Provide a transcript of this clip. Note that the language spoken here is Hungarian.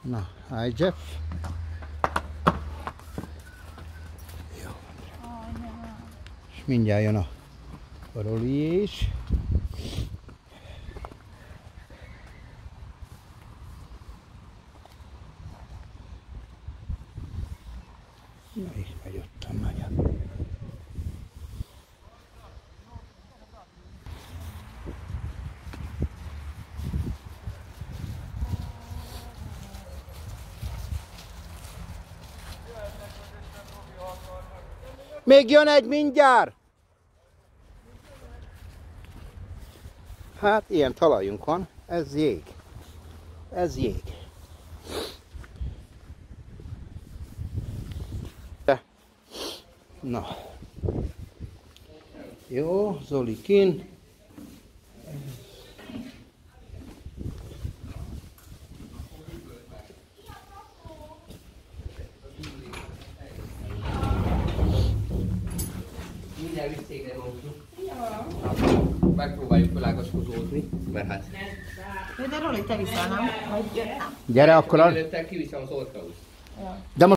Na, hi Jeff. Jó. És mindjárt jön a Roli is. Na, így megy ottan megy. Még jön egy mindjárt! Hát ilyen talajunk van, ez jég. Ez jég. Na. Jó, Zoli kin. Mindjárt visszégre mondjuk. Megpróbáljuk felágaskozódni, mert hát... De Roli, te viszel, nem? Vagy jöttem? Gyere akkor. Előtte kiviszem az orkauszt. De most